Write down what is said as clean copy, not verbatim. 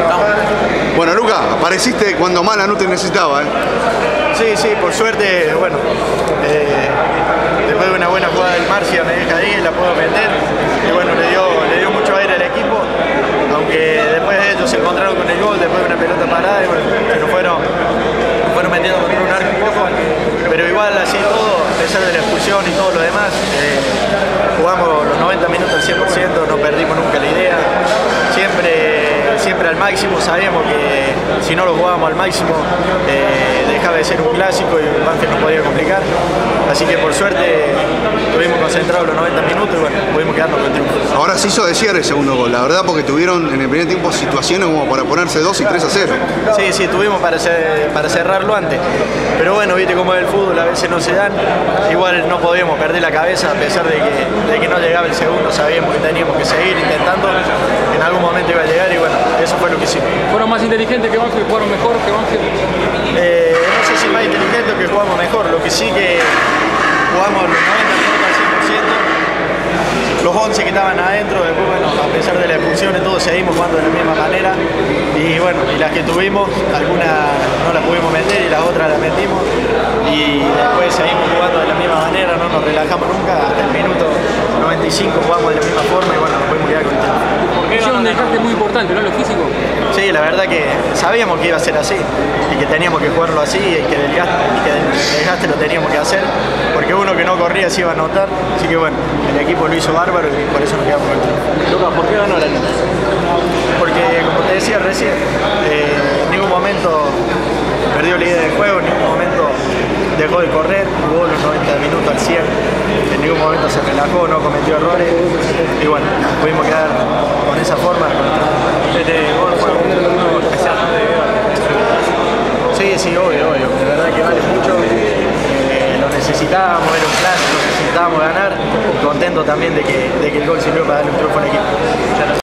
Bueno, Luca, apareciste cuando Mala te necesitaba, ¿eh? Sí, por suerte, bueno, después de una buena jugada del Marcia me deja ahí, la puedo meter y bueno, le dio mucho aire al equipo, aunque después ellos se encontraron con el gol, después de una pelota parada y bueno, se nos fueron metiendo contra un arco un poco, pero igual así todo, a pesar de la expulsión y todo lo demás, jugamos los 90 minutos al 100%, no perdimos nunca la idea, siempre al máximo. Sabíamos que si no lo jugábamos al máximo dejaba de ser un clásico y Banfield nos podía complicar, así que por suerte estuvimos concentrados los 90 minutos y bueno, pudimos quedarnos con el triunfo. Ahora se hizo desear el segundo gol, la verdad, porque tuvieron en el primer tiempo situaciones como para ponerse 2 y 3-0. Sí, tuvimos para cerrarlo antes, pero bueno, viste cómo es el fútbol, a veces no se dan, igual no podíamos perder la cabeza a pesar de que no llegaba el segundo, sabíamos que teníamos que seguir intentando, en algún momento iba a llegar y bueno, eso fue lo que hicimos. ¿Fueron más inteligentes que Banfield? ¿Jugaron mejor que Banfield? No sé si más inteligente o que jugamos mejor, lo que sí que jugamos los 90 minutos al 100%, los 11 que estaban adentro, después bueno, a pesar de la expulsión todos seguimos jugando de la misma manera y bueno, y las que tuvimos, algunas no las pudimos meter y las otras las metimos y después seguimos jugando de la misma manera, no nos relajamos nunca, hasta el minuto 95 jugamos de la misma forma y bueno, nos pudimos quedar con el tiempo. Es un desgaste muy importante, ¿no? Lo físico. Sí, la verdad que sabíamos que iba a ser así y que teníamos que jugarlo así y que el desgaste lo teníamos que hacer porque uno que no corría se iba a notar, así que bueno, el equipo lo hizo bárbaro y por eso nos quedamos con el triunfo. Lucas, ¿por qué ganó la Liga? Porque como te decía recién, en ningún momento perdió la idea del juego, en ningún momento dejó de correr, jugó los 90 minutos al 100, en ningún momento se relajó, no cometió errores y bueno, pudimos quedar con esa forma. Este gol fue un especial, ¿no? Sí, obvio, de verdad que vale mucho, lo necesitábamos, era un clásico, necesitábamos ganar, contento también de que el gol sirvió para darle un triunfo al equipo.